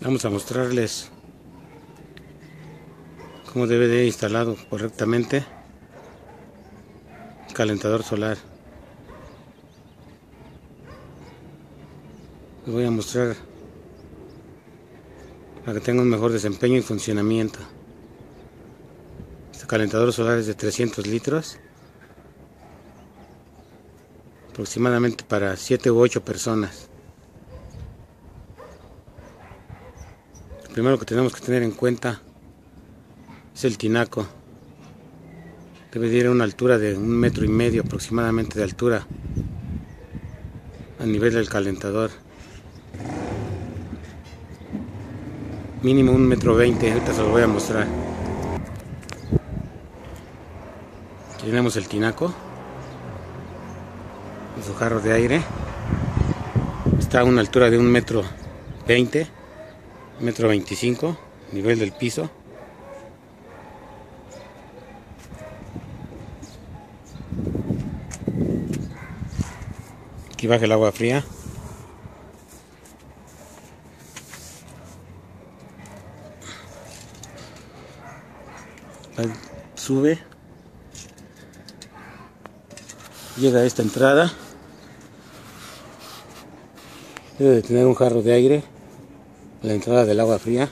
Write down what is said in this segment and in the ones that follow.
Vamos a mostrarles cómo debe de ir instalado correctamente el calentador solar. Les voy a mostrar para que tenga un mejor desempeño y funcionamiento. Este calentador solar es de 300 litros, aproximadamente para 7 u 8 personas. Lo primero que tenemos que tener en cuenta es el tinaco. Debe de ir a una altura de 1,5 metros aproximadamente de altura a nivel del calentador. Mínimo 1,20 metros, ahorita se lo voy a mostrar. Tenemos el tinaco y su jarro de aire. Está a una altura de 1,20 metros, 1,25 metros, nivel del piso. Aquí baja el agua fría. Sube, llega a esta entrada. Debe de tener un jarro de aire a la entrada del agua fría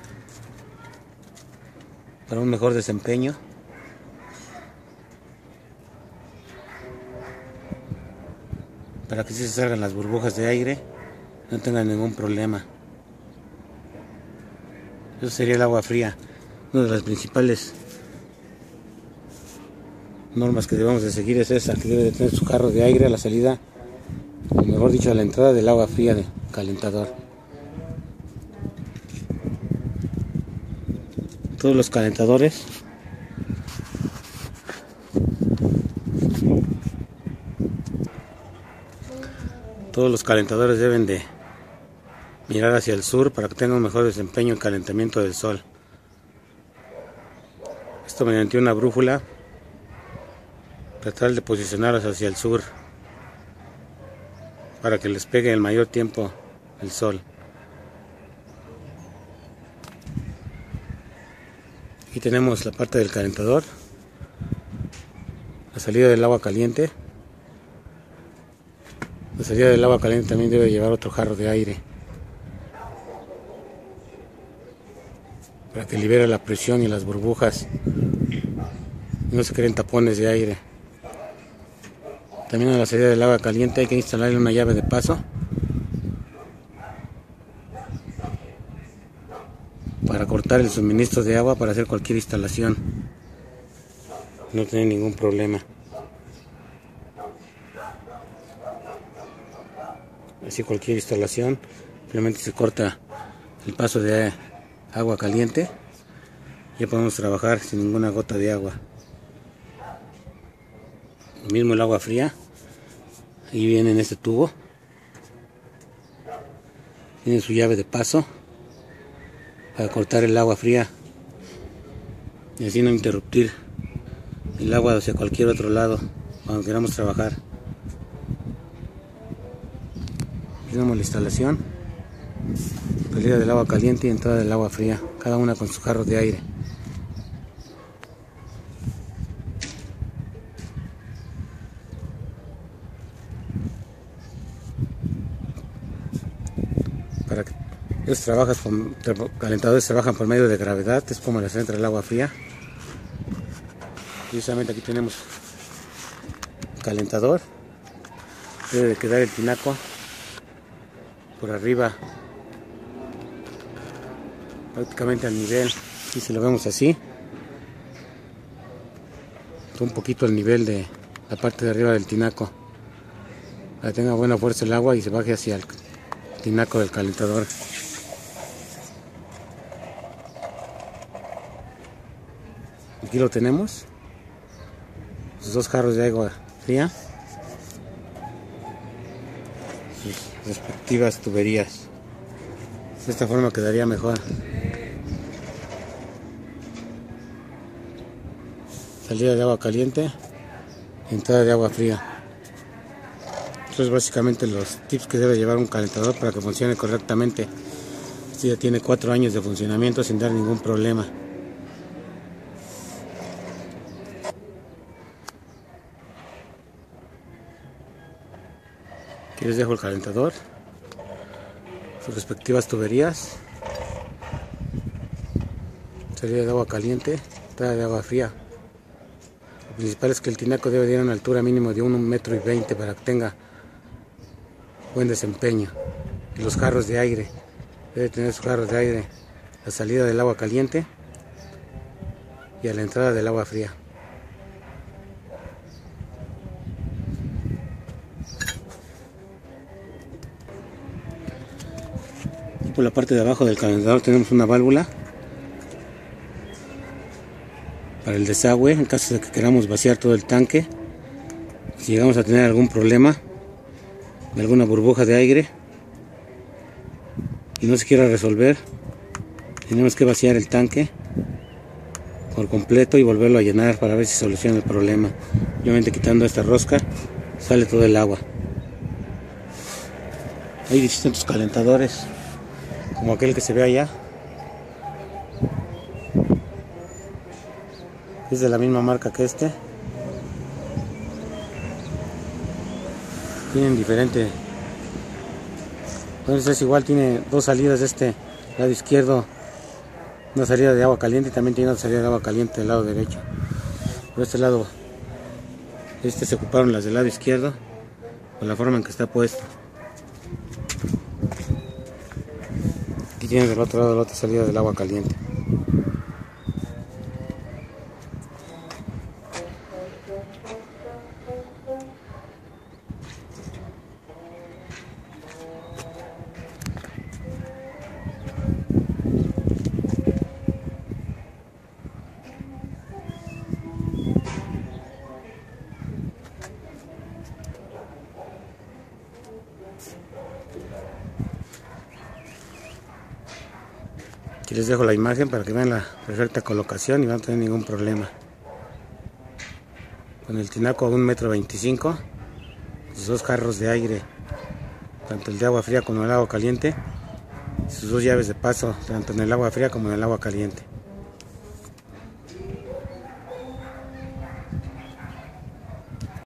para un mejor desempeño. Para que si se salgan las burbujas de aire no tengan ningún problema. Eso sería el agua fría. Una de las principales normas que debemos de seguir es esa, que debe de tener su jarro de aire a la salida, o mejor dicho a la entrada del agua fría del calentador. Todos los calentadores deben de mirar hacia el sur para que tenga un mejor desempeño en calentamiento del sol. Esto mediante una brújula, tratar de posicionarlos hacia el sur para que les pegue el mayor tiempo el sol. Aquí tenemos la parte del calentador, la salida del agua caliente. La salida del agua caliente también debe llevar otro jarro de aire para que libere la presión y las burbujas y no se creen tapones de aire. También a la salida del agua caliente hay que instalarle una llave de paso para cortar el suministro de agua para hacer cualquier instalación, no tener ningún problema. Así cualquier instalación, simplemente se corta el paso de agua caliente, ya podemos trabajar sin ninguna gota de agua. Lo mismo el agua fría, ahí viene en este tubo, tiene su llave de paso para cortar el agua fría y así no interrumpir el agua hacia cualquier otro lado cuando queramos trabajar. Tenemos la instalación, salida del agua caliente y entrada del agua fría, cada una con su jarro de aire. Para que estos calentadores trabajan por medio de gravedad, es como les entra el agua fría. Precisamente aquí tenemos el calentador, debe de quedar el tinaco por arriba, prácticamente al nivel. Aquí se lo vemos así, un poquito al nivel de la parte de arriba del tinaco, para que tenga buena fuerza el agua y se baje hacia el tinaco del calentador. Aquí lo tenemos, sus dos jarros de agua fría, sus respectivas tuberías. De esta forma quedaría mejor. Salida de agua caliente, entrada de agua fría. Estos es básicamente los tips que debe llevar un calentador para que funcione correctamente. Este ya tiene 4 años de funcionamiento sin dar ningún problema. Aquí les dejo el calentador, sus respectivas tuberías, salida de agua caliente, entrada de agua fría. Lo principal es que el tinaco debe de ir a una altura mínimo de 1,20 metros para que tenga buen desempeño. Y los jarros de aire, debe tener sus jarros de aire a la salida del agua caliente y a la entrada del agua fría. Y por la parte de abajo del calentador tenemos una válvula para el desagüe en caso de que queramos vaciar todo el tanque. Si llegamos a tener algún problema de alguna burbuja de aire y no se quiera resolver, tenemos que vaciar el tanque por completo y volverlo a llenar para ver si soluciona el problema. Obviamente quitando esta rosca sale todo el agua. Hay distintos calentadores como aquel que se ve allá. Es de la misma marca que este. Tienen diferente. Entonces igual tiene 2 salidas de este lado izquierdo. Una salida de agua caliente y también tiene una salida de agua caliente del lado derecho. Por este lado, se ocuparon las del lado izquierdo con la forma en que está puesto. Aquí tienes del otro lado la otra salida del agua caliente. Aquí les dejo la imagen para que vean la perfecta colocación y no van a tener ningún problema. Con el tinaco a 1,25 m, sus 2 jarros de aire, tanto el de agua fría como el agua caliente, sus 2 llaves de paso, tanto en el agua fría como en el agua caliente.